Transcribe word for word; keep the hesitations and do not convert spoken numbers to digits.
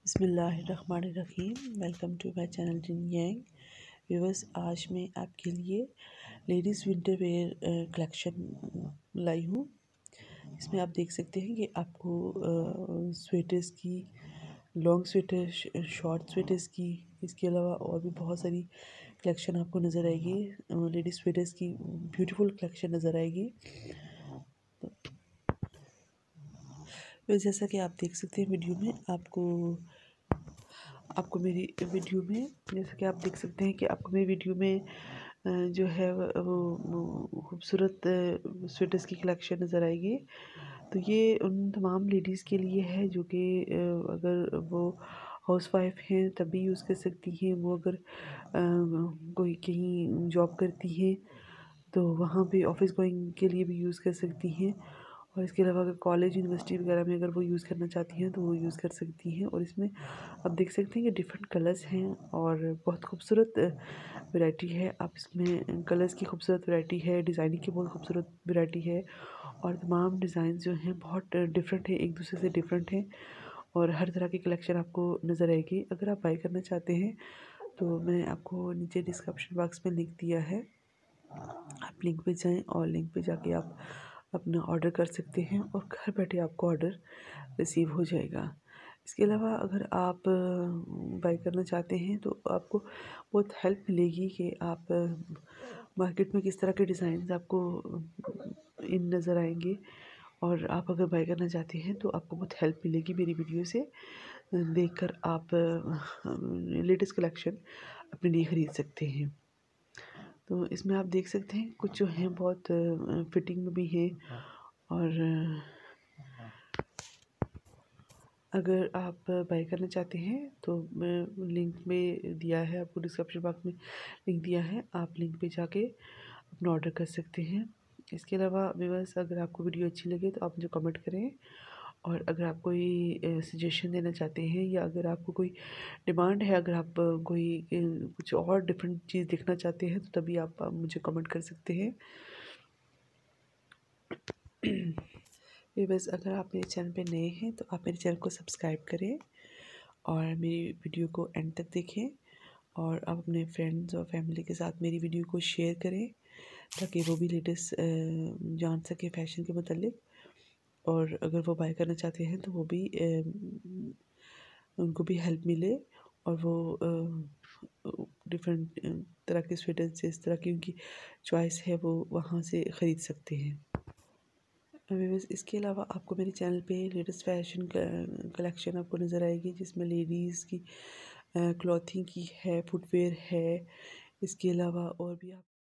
बिस्मिल्लाहिर्रहमानिर्रहीम। Welcome to my channel जिन यांग व्यूअर्स। आज मैं आपके लिए लेडीज़ विंटर वेयर कलेक्शन लाई हूँ। इसमें आप देख सकते हैं कि आपको स्वेटर्स की, लॉन्ग स्वेटर, शॉर्ट स्वेटर्स की, इसके अलावा और भी बहुत सारी कलेक्शन आपको नज़र आएगी। लेडीज़ स्वेटर्स की ब्यूटीफुल कलेक्शन नज़र आएगी। तो जैसा कि आप देख सकते हैं वीडियो में, आपको आपको मेरी वीडियो में जैसा कि आप देख सकते हैं कि आपको मेरी वीडियो में जो है वो खूबसूरत स्वेटर्स की कलेक्शन नज़र आएगी। तो ये उन तमाम लेडीज़ के लिए है जो कि अगर वो हाउस वाइफ हैं तब भी यूज़ कर सकती हैं, वो अगर कोई कहीं जॉब करती हैं तो वहाँ पे ऑफिस गोइंग के लिए भी यूज़ कर सकती हैं। और इसके अलावा अगर कॉलेज यूनिवर्सिटी वगैरह में अगर वो यूज़ करना चाहती हैं तो वो यूज़ कर सकती हैं। और इसमें आप देख सकते हैं कि डिफरेंट कलर्स हैं और बहुत खूबसूरत वैरायटी है। आप इसमें कलर्स की खूबसूरत वैरायटी है, डिज़ाइनिंग की बहुत खूबसूरत वैरायटी है और तमाम डिज़ाइन जो हैं बहुत डिफरेंट है, एक दूसरे से डिफरेंट हैं और हर तरह की कलेक्शन आपको नज़र आएगी। अगर आप बाई करना चाहते हैं तो मैंने आपको नीचे डिस्क्रिप्शन बॉक्स में लिंक दिया है, आप लिंक पे जाएं और लिंक पे जाके आप अपना ऑर्डर कर सकते हैं और घर बैठे आपको ऑर्डर रिसीव हो जाएगा। इसके अलावा अगर आप बाई करना चाहते हैं तो आपको बहुत हेल्प मिलेगी कि आप मार्केट में किस तरह के डिज़ाइन आपको इन नज़र आएंगे। और आप अगर बाई करना चाहते हैं तो आपको बहुत हेल्प मिलेगी मेरी वीडियो से देखकर। आप लेटेस्ट कलेक्शन अपने लिए ख़रीद सकते हैं। तो इसमें आप देख सकते हैं कुछ जो हैं बहुत फिटिंग में भी हैं और अगर आप बाई करना चाहते हैं तो मैं लिंक में दिया है, आपको डिस्क्रिप्शन बॉक्स में लिंक दिया है, आप लिंक पे जाके अपना ऑर्डर कर सकते हैं। इसके अलावा व्यूअर्स, अगर आपको वीडियो अच्छी लगे तो आप मुझे कमेंट करें और अगर आप कोई सजेशन देना चाहते हैं या अगर आपको कोई डिमांड है, अगर आप कोई कुछ और डिफरेंट चीज़ देखना चाहते हैं तो तभी आप मुझे कमेंट कर सकते हैं। व्यूअर्स, अगर आप मेरे चैनल पे नए हैं तो आप मेरे चैनल को सब्सक्राइब करें और मेरी वीडियो को एंड तक देखें और आप अपने फ्रेंड्स और फैमिली के साथ मेरी वीडियो को शेयर करें ताकि वो भी लेटेस्ट जान सके फैशन के मुतालिक। और अगर वो बाय करना चाहते हैं तो वो भी उनको भी हेल्प मिले और वो डिफरेंट तरह के स्वेटर जिस तरह की उनकी चॉइस है वो वहाँ से ख़रीद सकते हैं। व्यूअर्स, इसके अलावा आपको मेरे चैनल पे लेटेस्ट फैशन कलेक्शन आपको नज़र आएगी जिसमें लेडीज़ की क्लॉथिंग की है, फुटवेयर है, इसके अलावा और भी आप